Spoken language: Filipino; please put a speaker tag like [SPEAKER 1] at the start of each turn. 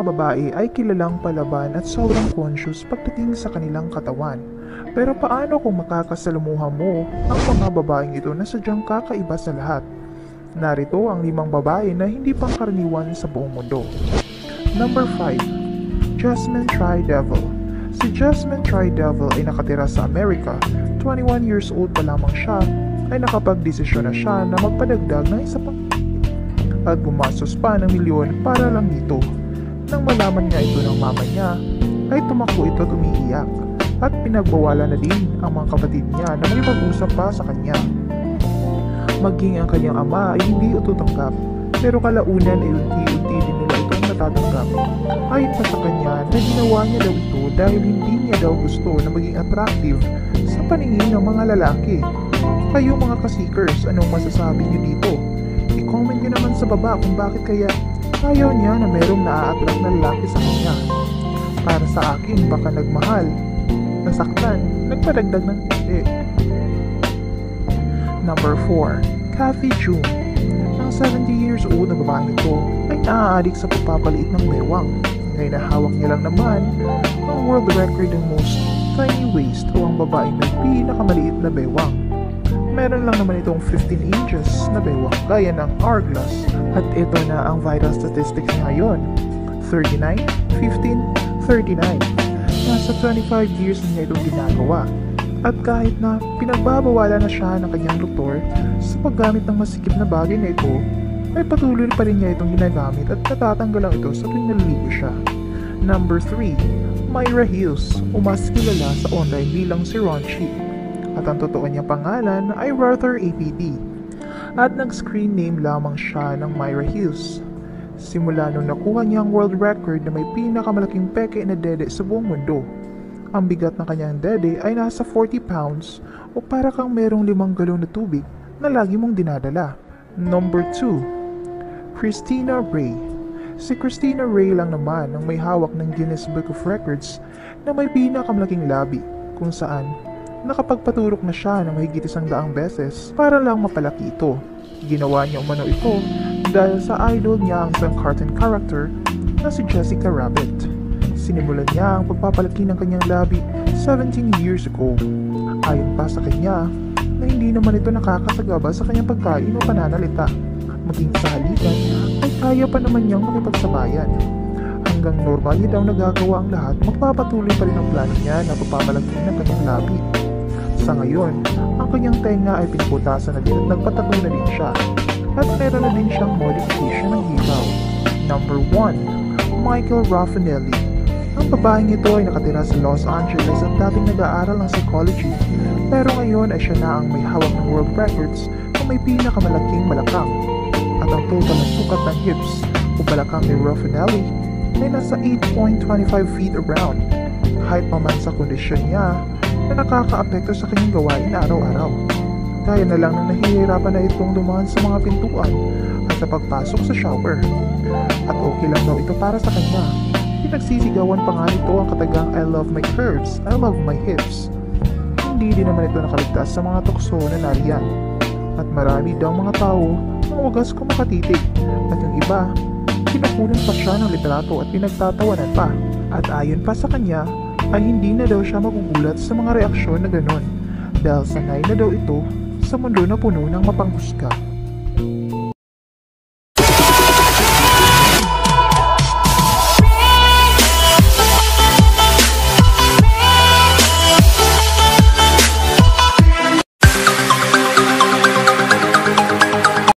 [SPEAKER 1] babae ay kilalang palaban at sobrang conscious pagdating sa kanilang katawan. Pero paano kung makakasalamuha mo ang mga babaeng ito na sadyang kakaiba sa lahat? Narito ang 5 babae na hindi pangkaraniwan sa buong mundo. Number 5. Jasmine Tri-Devil. Si Jasmine Tri-Devil ay nakatira sa Amerika. 21 years old pa lamang siya ay nakapagdesisyon na siya na magpadagdag ng isa pang at gumastos pa ng milyon para lang dito. Nang malaman niya ito ng mama niya, ay tumakbo ito at umiiyak at pinagbawalan na din ang mga kapatid niya na may mag-usap pa sa kanya. Maging ang kanyang ama ay hindi ito tanggap, pero kalaunan ay unti-unti din nila itong natatanggap. Ayon pa sa kanya na ginawa niya daw ito dahil hindi niya daw gusto na maging attractive sa paningin ng mga lalaki. Kayo mga ka-seekers, anong masasabi niyo dito? I-comment nyo naman sa baba kung bakit kaya ayaw niya na merong naa-attract na lalaki sa kanya. Para sa akin, baka nagmahal, nasaktan, nagpadagdag ng hindi. Number 4. Kathy June. Ang 70 years old na babae ito ay naaadik sa pagpapaliit ng bewang. Ngayon na hawak niya lang naman ang world record ng most tiny waist o ang babaeng may pinakamaliit na bewang. Meron lang naman itong 15 inches na bewang gaya ng hourglass. At ito na ang vital statistics ngayon. 39, 15, 39. Nasa 25 years na niya itong ginagawa. At kahit na pinagbabawalan na siya ng kanyang doktor sa paggamit ng masikip na bagay na ito, ay patuloy pa rin niya itong ginagamit at natatanggal lang ito sa tuwing naliligo siya. Number 3. Myra Hills, o mas kilala sa online bilang si Ronchi. At ang totoo niyang pangalan ay Ruther APD. At nag-screen name lamang siya ng Myra Hills. Simula nung nakuha niya ang world record na may pinakamalaking peke na dede sa buong mundo. Ang bigat ng kanyang dede ay nasa 40 pounds o para kang merong 5 galon na tubig na lagi mong dinadala. Number 2. Christina Ray. Si Christina Ray lang naman ang may hawak ng Guinness Book of Records na may pinakamalaking labi kung saan nakapagpaturok na siya ng mahigit 100 beses para lang mapalaki ito. Ginawa niya umano ito dahil sa idol niya ang isang cartoon character na si Jessica Rabbit. Sinimulan niya ang pagpapalaki ng kanyang labi 17 years ago. Ayon pa sa kanya na hindi naman ito nakakasagaba sa kanyang pagkain o pananalita. Maging sa halikan ay kaya pa naman niyang makipagsabayan. Hanggang normal niya daw nagagawa ang lahat, magpapatuloy pa rin ang plano niya na pagpapalaki ng kanyang labi. Sa ngayon, ang kanyang tenga ay pinuputasan na din at nagpatato na din siya. At meron na din siyang modification ng hikaw. Number 1. Michael Raffanelli. Ang babaeng ito ay nakatira sa Los Angeles at dating nag-aaral ng psychology. Pero ngayon ay siya na ang may hawak ng world records na may pinakamalaking balakang. At ang total na sukat ng hips o balakang ni Raffanelli ay nasa 8.25 feet around. Kahit paman sa kondisyon niya na nakakaapekto sa kanyang gawain araw-araw. Kaya na lang na nahihirapan na itong dumaan sa mga pintuan at sa pagpasok sa shower. At okay lang daw ito para sa kanya. Pinagsisigawan pa nga nito ang katagang I love my curves, I love my hips. Hindi din naman ito nakaligtas sa mga tukso na nariyan. At marami daw mga tao ang wagas kung makatitig. At yung iba, kinukunan pa siya ng litrato at pinagtatawanan pa. At ayon pa sa kanya, ay hindi na daw siya magugulat sa mga reaksyon na ganon dahil sanay na daw ito sa mundo na puno ng mapanghusga.